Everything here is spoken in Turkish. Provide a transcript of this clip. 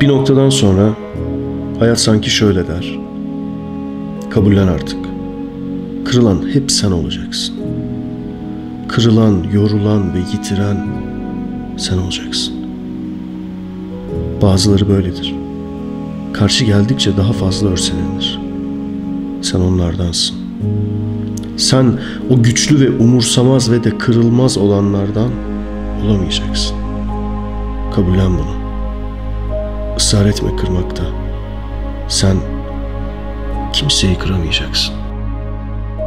Bir noktadan sonra hayat sanki şöyle der: kabullen artık. Kırılan hep sen olacaksın. Kırılan, yorulan ve yitiren sen olacaksın. Bazıları böyledir. Karşı geldikçe daha fazla örselenir. Sen onlardansın. Sen o güçlü ve umursamaz ve de kırılmaz olanlardan olamayacaksın. Kabullen bunu. Israr etme kırmakta. Sen kimseyi kıramayacaksın.